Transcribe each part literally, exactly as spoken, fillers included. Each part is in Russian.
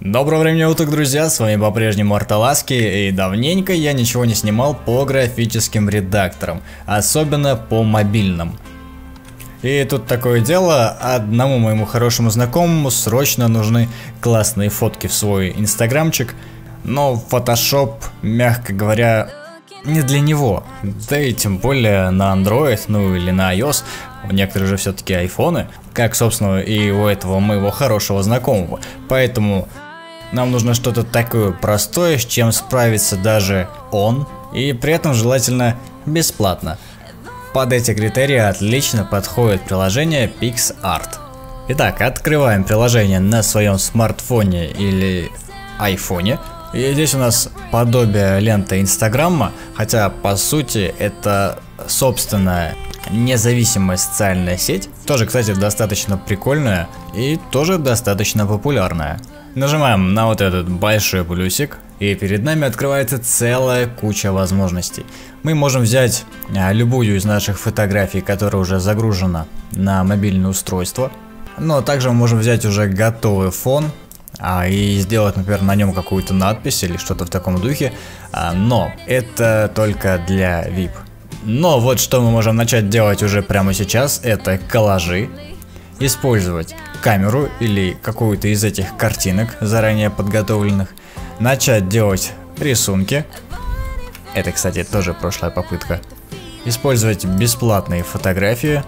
Доброго времени уток, друзья, с вами по-прежнему Арталаски, и давненько я ничего не снимал по графическим редакторам, особенно по мобильным. И тут такое дело, одному моему хорошему знакомому срочно нужны классные фотки в свой инстаграмчик, но Photoshop, мягко говоря, не для него, да и тем более на Android, ну или на iOS, у некоторых же все-таки айфоны, как собственно и у этого моего хорошего знакомого, поэтому нам нужно что-то такое простое, с чем справится даже он, и при этом желательно бесплатно. Под эти критерии отлично подходит приложение PixArt. Итак, открываем приложение на своем смартфоне или айфоне. И здесь у нас подобие ленты Инстаграма, хотя по сути это собственная независимая социальная сеть. Тоже, кстати, достаточно прикольная и тоже достаточно популярная. Нажимаем на вот этот большой плюсик, и перед нами открывается целая куча возможностей. Мы можем взять любую из наших фотографий, которая уже загружена на мобильное устройство, но также мы можем взять уже готовый фон а, и сделать, например, на нем какую-то надпись или что-то в таком духе, а, но это только для ви ай пи. Но вот что мы можем начать делать уже прямо сейчас, это коллажи. Использовать камеру или какую-то из этих картинок, заранее подготовленных. Начать делать рисунки. Это, кстати, тоже прошлая попытка. Использовать бесплатные фотографии.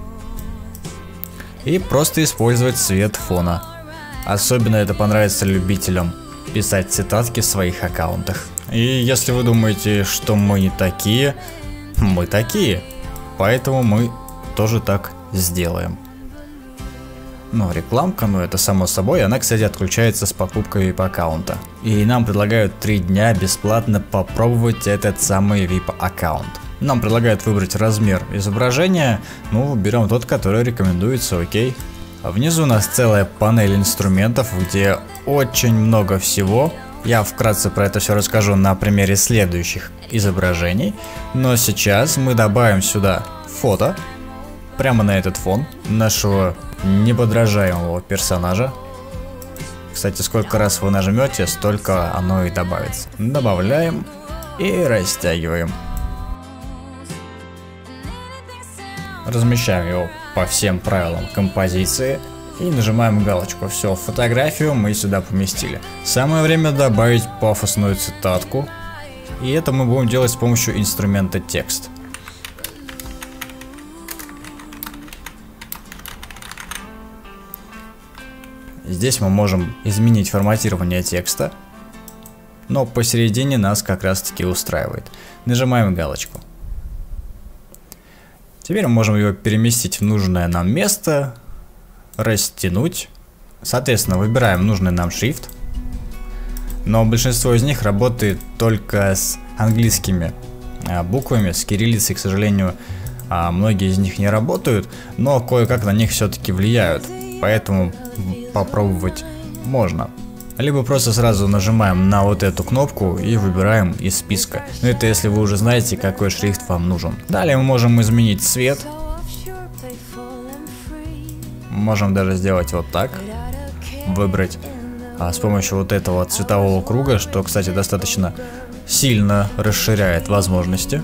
И просто использовать цвет фона. Особенно это понравится любителям писать цитатки в своих аккаунтах. И если вы думаете, что мы не такие, мы такие. Поэтому мы тоже так сделаем. Ну, рекламка, ну это само собой, она, кстати, отключается с покупкой ви ай пи аккаунта. И нам предлагают три дня бесплатно попробовать этот самый ви ай пи аккаунт. Нам предлагают выбрать размер изображения, ну, берем тот, который рекомендуется, окей. А внизу у нас целая панель инструментов, где очень много всего. Я вкратце про это все расскажу на примере следующих изображений. Но сейчас мы добавим сюда фото, прямо на этот фон нашего неподражаемого персонажа. Кстати, сколько раз вы нажмете, столько оно и добавится. Добавляем и растягиваем. Размещаем его по всем правилам композиции и нажимаем галочку. Все, фотографию мы сюда поместили. Самое время добавить пафосную цитатку. И это мы будем делать с помощью инструмента текст. Здесь мы можем изменить форматирование текста, но посередине нас как раз таки устраивает. Нажимаем галочку. Теперь мы можем его переместить в нужное нам место, растянуть. Соответственно, выбираем нужный нам шрифт, но большинство из них работает только с английскими буквами, с кириллицей, к сожалению, многие из них не работают, но кое-как на них все-таки влияют. Поэтому попробовать можно. Либо просто сразу нажимаем на вот эту кнопку и выбираем из списка. Но это если вы уже знаете, какой шрифт вам нужен. Далее мы можем изменить цвет. Можем даже сделать вот так. Выбрать а, с помощью вот этого цветового круга, что, кстати, достаточно сильно расширяет возможности.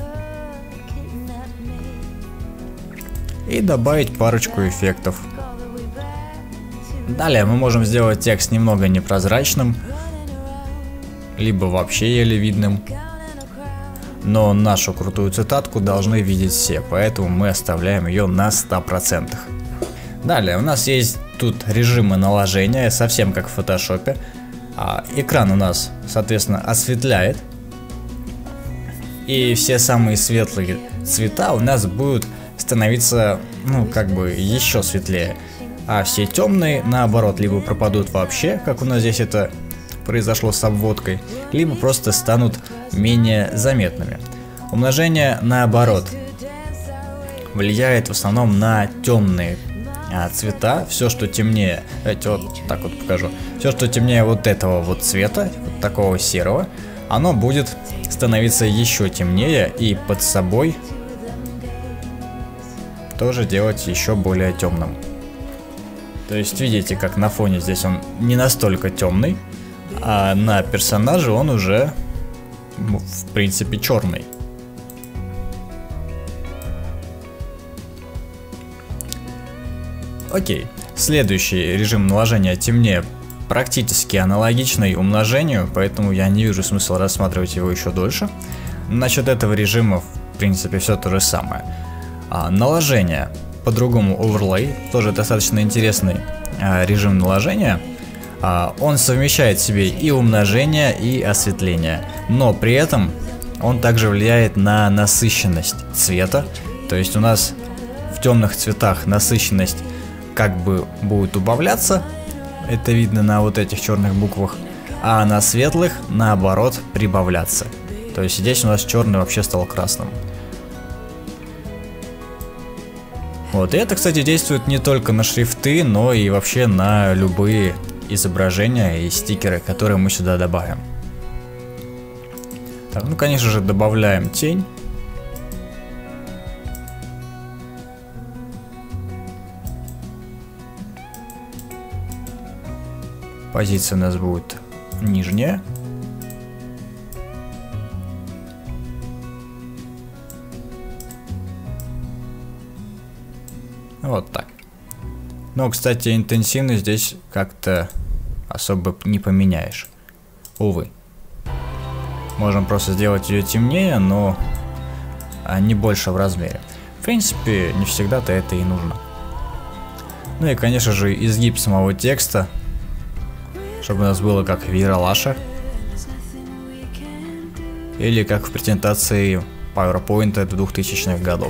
И добавить парочку эффектов. Далее мы можем сделать текст немного непрозрачным, либо вообще еле видным. Но нашу крутую цитатку должны видеть все, поэтому мы оставляем ее на ста процентах. Далее у нас есть тут режимы наложения, совсем как в фотошопе. А экран у нас, соответственно, осветляет. И все самые светлые цвета у нас будут становиться, ну, как бы еще светлее. А все темные, наоборот, либо пропадут вообще, как у нас здесь это произошло с обводкой, либо просто станут менее заметными. Умножение, наоборот, влияет в основном на темные а, цвета. Все, что темнее, давайте вот так вот покажу, все, что темнее вот этого вот цвета, вот такого серого, оно будет становиться еще темнее и под собой тоже делать еще более темным. То есть видите, как на фоне здесь он не настолько темный, а на персонаже он уже, в принципе, черный. Окей, следующий режим наложения темнее практически аналогичный умножению, поэтому я не вижу смысла рассматривать его еще дольше. Насчет этого режима, в принципе, все то же самое. А, наложение, по-другому оверлей, тоже достаточно интересный а, режим наложения. А, он совмещает в себе и умножение, и осветление, но при этом он также влияет на насыщенность цвета. То есть у нас в темных цветах насыщенность как бы будет убавляться, это видно на вот этих черных буквах, а на светлых наоборот прибавляться. То есть здесь у нас черный вообще стал красным. Вот, и это, кстати, действует не только на шрифты, но и вообще на любые изображения и стикеры, которые мы сюда добавим. Так, ну, конечно же, добавляем тень. Позиция у нас будет нижняя. Вот так. Но, кстати, интенсивность здесь как-то особо не поменяешь. Увы. Можем просто сделать ее темнее, но не больше в размере. В принципе, не всегда-то это и нужно. Ну и, конечно же, изгиб самого текста, чтобы у нас было как в Ералаше, или как в презентации PowerPoint двухтысячных годов.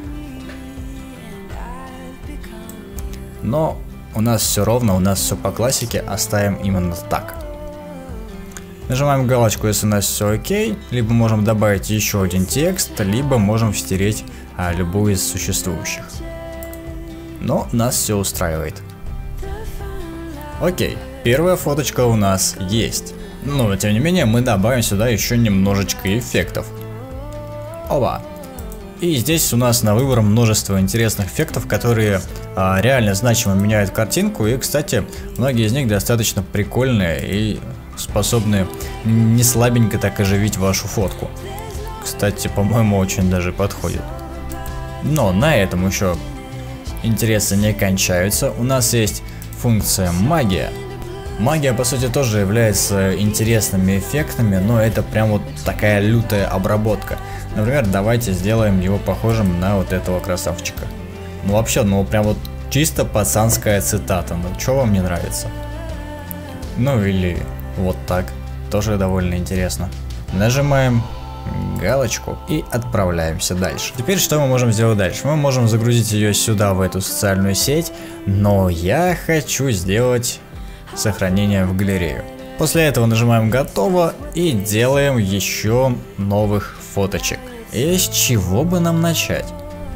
Но у нас все ровно, у нас все по классике, оставим именно так. Нажимаем галочку, если у нас все окей, либо можем добавить еще один текст, либо можем стереть а, любую из существующих. Но нас все устраивает. Окей, первая фоточка у нас есть. Но тем не менее мы добавим сюда еще немножечко эффектов. Оба. И здесь у нас на выбор множество интересных эффектов, которые а, реально значимо меняют картинку. И, кстати, многие из них достаточно прикольные и способны не слабенько так оживить вашу фотку. Кстати, по-моему, очень даже подходит. Но на этом еще интересы не кончаются. У нас есть функция магия. Магия, по сути, тоже является интересными эффектами, но это прям вот такая лютая обработка. Например, давайте сделаем его похожим на вот этого красавчика. Ну вообще, ну прям вот чисто пацанская цитата. Ну что вам не нравится? Ну или вот так. Тоже довольно интересно. Нажимаем галочку и отправляемся дальше. Теперь что мы можем сделать дальше? Мы можем загрузить ее сюда, в эту социальную сеть, но я хочу сделать сохранение в галерею. После этого нажимаем готово и делаем еще новых фоточек. И с чего бы нам начать?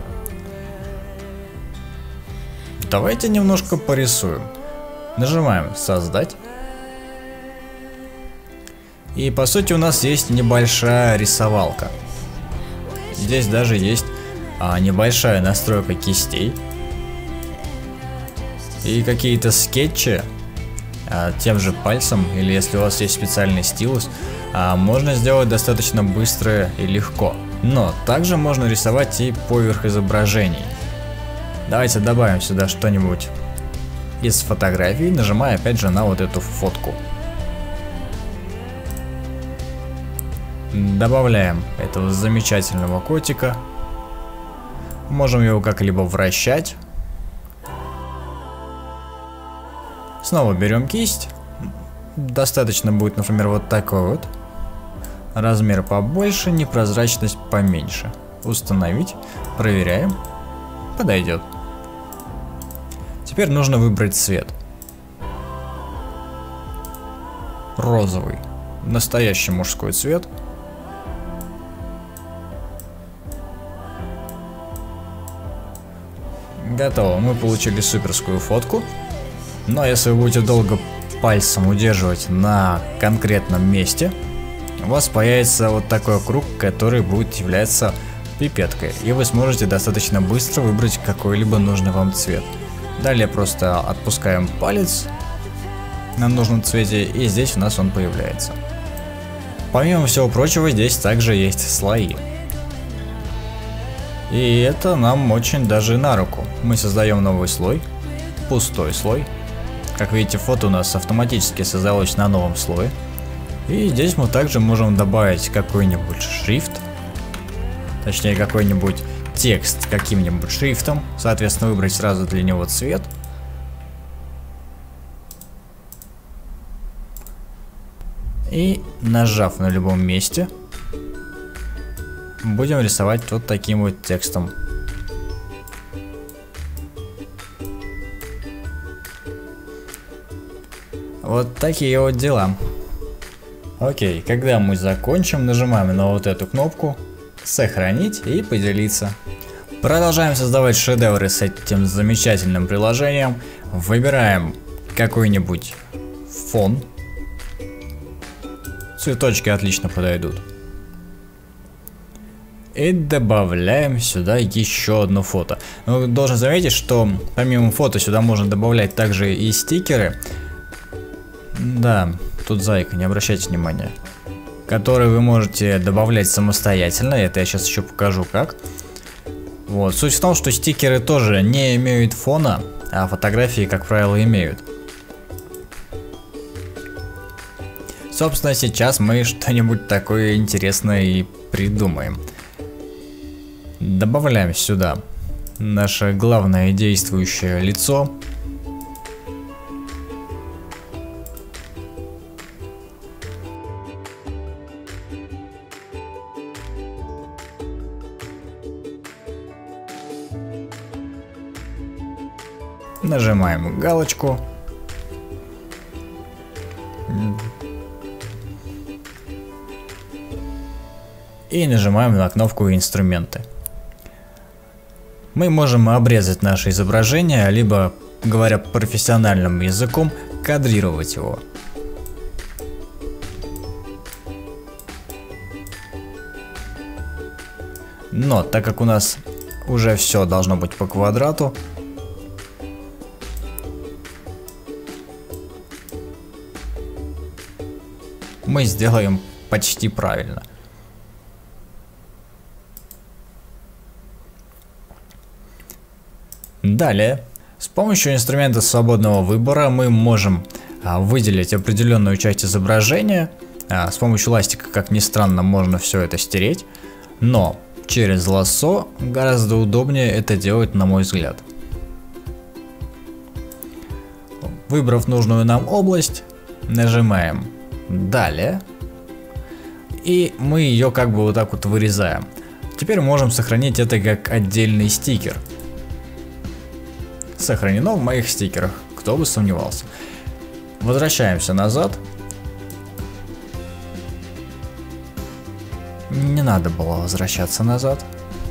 Давайте немножко порисуем. Нажимаем создать. И по сути у нас есть небольшая рисовалка. Здесь даже есть а, небольшая настройка кистей. И какие-то скетчи а, тем же пальцем, или если у вас есть специальный стилус, а, можно сделать достаточно быстро и легко. Но также можно рисовать и поверх изображений. Давайте добавим сюда что-нибудь из фотографий, нажимая опять же на вот эту фотку. Добавляем этого замечательного котика. Можем его как-либо вращать. Снова берем кисть. Достаточно будет, например, вот такой вот. Размер побольше, непрозрачность поменьше. Установить. Проверяем. Подойдет. Теперь нужно выбрать цвет. Розовый. Настоящий мужской цвет. Готово, мы получили суперскую фотку. Но если вы будете долго пальцем удерживать на конкретном месте, у вас появится вот такой круг, который будет являться пипеткой. И вы сможете достаточно быстро выбрать какой-либо нужный вам цвет. Далее просто отпускаем палец на нужном цвете, и здесь у нас он появляется. Помимо всего прочего, здесь также есть слои. И это нам очень даже на руку. Мы создаем новый слой, пустой слой. Как видите, фото у нас автоматически создалось на новом слое. И здесь мы также можем добавить какой-нибудь шрифт, точнее какой-нибудь текст каким-нибудь шрифтом, соответственно выбрать сразу для него цвет. И нажав на любом месте, будем рисовать вот таким вот текстом. Вот такие вот дела. Окей, когда мы закончим, нажимаем на вот эту кнопку «Сохранить» и «Поделиться». Продолжаем создавать шедевры с этим замечательным приложением. Выбираем какой-нибудь фон. Цветочки отлично подойдут. И добавляем сюда еще одно фото. Но должен заметить, что помимо фото сюда можно добавлять также и стикеры. Да, тут зайка, не обращайте внимания. Которые вы можете добавлять самостоятельно. Это я сейчас еще покажу как. Вот. Суть в том, что стикеры тоже не имеют фона, а фотографии, как правило, имеют. Собственно, сейчас мы что-нибудь такое интересное и придумаем. Добавляем сюда наше главное действующее лицо. Нажимаем галочку. И нажимаем на кнопку «Инструменты». Мы можем обрезать наше изображение, либо, говоря профессиональным языком, кадрировать его. Но так как у нас уже все должно быть по квадрату, мы сделаем почти правильно. Далее, с помощью инструмента свободного выбора мы можем а, выделить определенную часть изображения. А, с помощью ластика, как ни странно, можно все это стереть. Но через лассо гораздо удобнее это делать, на мой взгляд. Выбрав нужную нам область, нажимаем «Далее». И мы ее как бы вот так вот вырезаем. Теперь можем сохранить это как отдельный стикер. Сохранено в моих стикерах, кто бы сомневался. Возвращаемся назад. Не надо было возвращаться назад.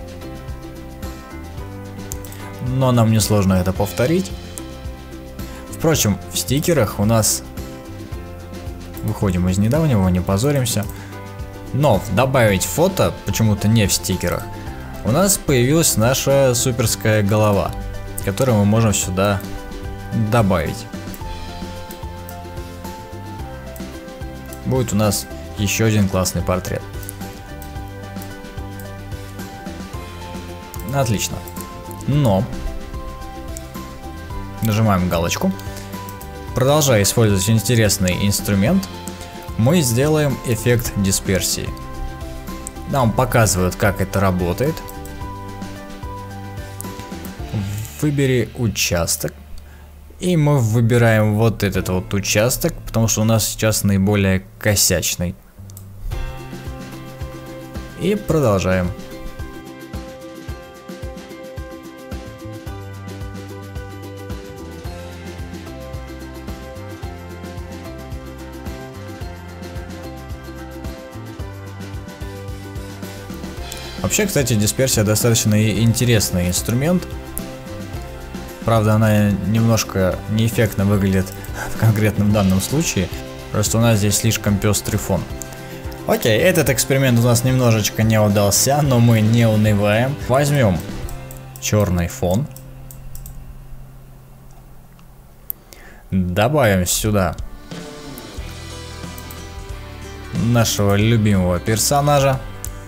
Но нам несложно это повторить. Впрочем, в стикерах у нас... Выходим из недавнего, не позоримся. Но добавить фото, почему-то не в стикерах, у нас появилась наша суперская голова, которую мы можем сюда добавить. Будет у нас еще один классный портрет. Отлично. Но нажимаем галочку. Продолжая использовать интересный инструмент, мы сделаем эффект дисперсии. Нам показывают, как это работает. Выбери участок. И мы выбираем вот этот вот участок, потому что у нас сейчас наиболее косячный. И продолжаем. Вообще, кстати, дисперсия достаточно интересный инструмент. Правда, она немножко неэффектно выглядит в конкретном данном случае. Просто у нас здесь слишком пестрый фон. Окей, этот эксперимент у нас немножечко не удался, но мы не унываем. Возьмем черный фон. добавим сюда нашего любимого персонажа.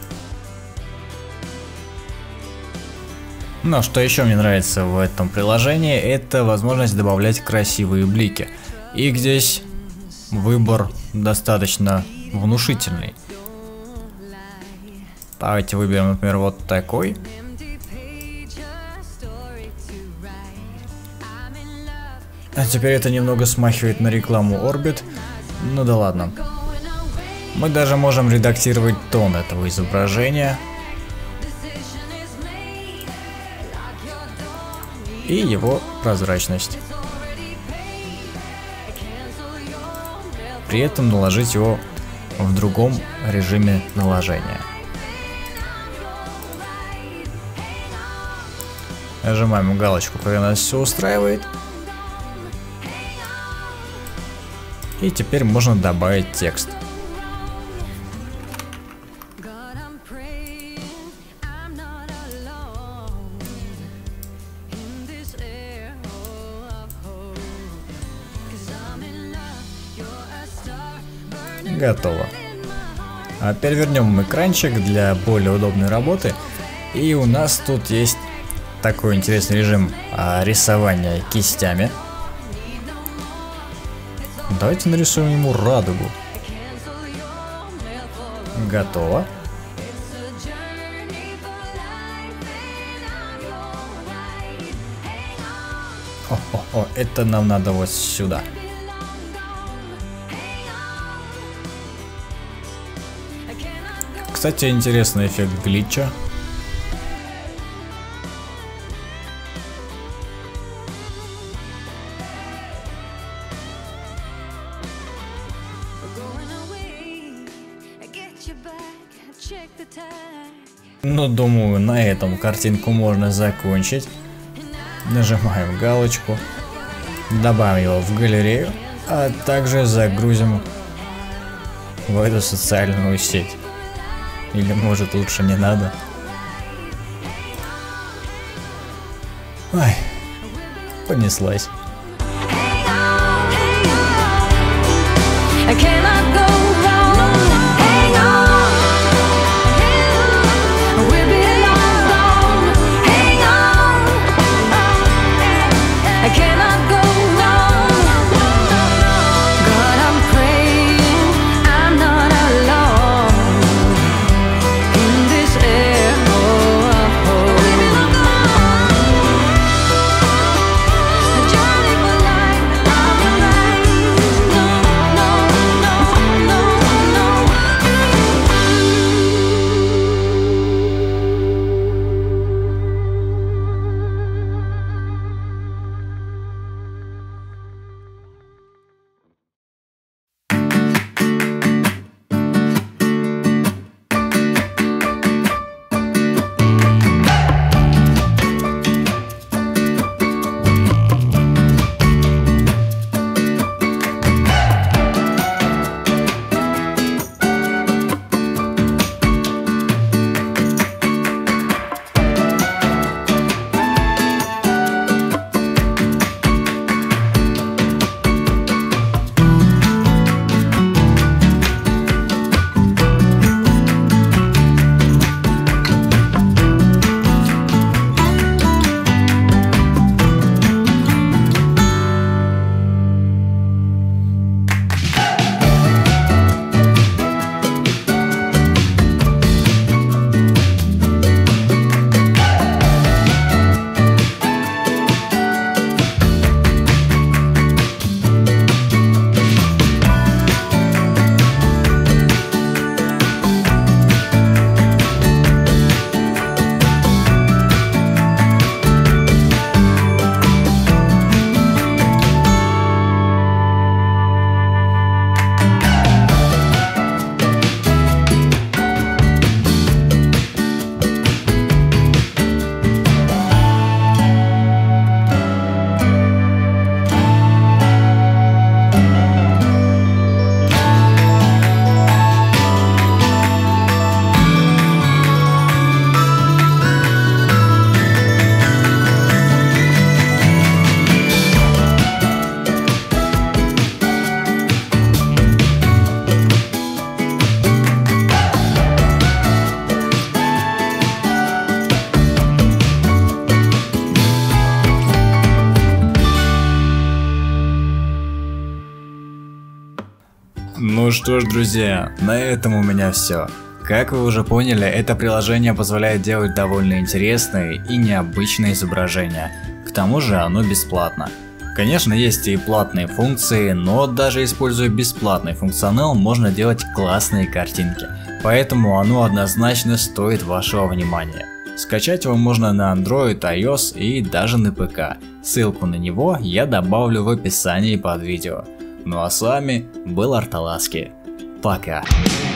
Но что еще мне нравится в этом приложении, это возможность добавлять красивые блики. И здесь выбор достаточно внушительный. Давайте выберем, например, вот такой. А теперь это немного смахивает на рекламу Orbit. Ну да ладно. Мы даже можем редактировать тон этого изображения. И его прозрачность. При этом наложить его в другом режиме наложения. Нажимаем галочку, когда нас все устраивает. И теперь можно добавить текст. Готово. А теперь вернем экранчик для более удобной работы. И у нас тут есть такой интересный режим а, рисования кистями. Давайте нарисуем ему радугу. Готово. О-о-о, это нам надо вот сюда. Кстати, интересный эффект глитча. Ну, думаю, на этом картинку можно закончить. Нажимаем галочку, добавим его в галерею, а также загрузим в эту социальную сеть. Или может лучше не надо. Ой, понеслась. Ну что ж, друзья, на этом у меня все. Как вы уже поняли, это приложение позволяет делать довольно интересные и необычные изображения. К тому же оно бесплатно. Конечно, есть и платные функции, но даже используя бесплатный функционал, можно делать классные картинки. Поэтому оно однозначно стоит вашего внимания. Скачать его можно на Android, iOS и даже на ПК. Ссылку на него я добавлю в описании под видео. Ну а с вами был Арталаски. Пока.